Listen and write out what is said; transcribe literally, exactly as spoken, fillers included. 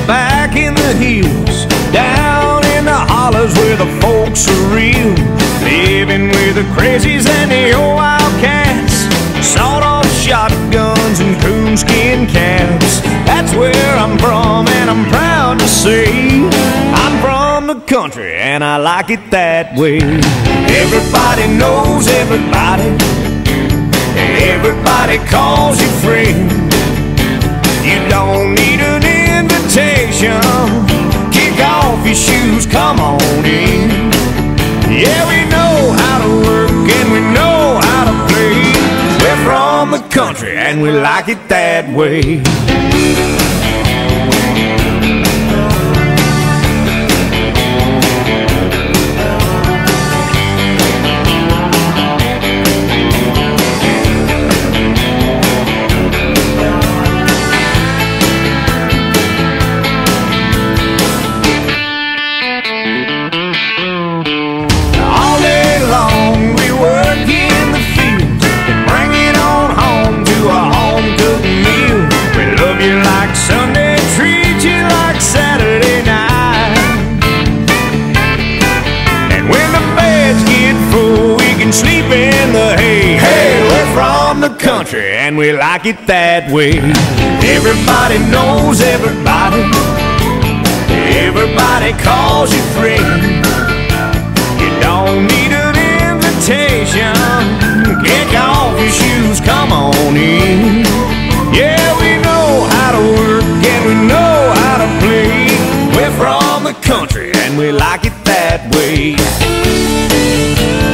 back in the hills, down in the hollers where the folks are real, living with the crazies and the old wildcats, sawed-off shotguns and coonskin caps. That's where I'm from, and I'm proud to say I'm from the country, and I like it that way. Everybody knows everybody, everybody calls you friend. You don't need an invitation, kick off your shoes, come on in. Yeah, we know how to work and we know how to play. We're from the country and we like it that way. Sunday treat you like Saturday night, and when the beds get full we can sleep in the hay. Hey, we're from the country and we like it that way. Everybody knows everybody, everybody calls you friend. You don't need an invitation, kick off your shoes, come on in. Yeah, we know how to work and we know how to play. We're from the country and we like it that way.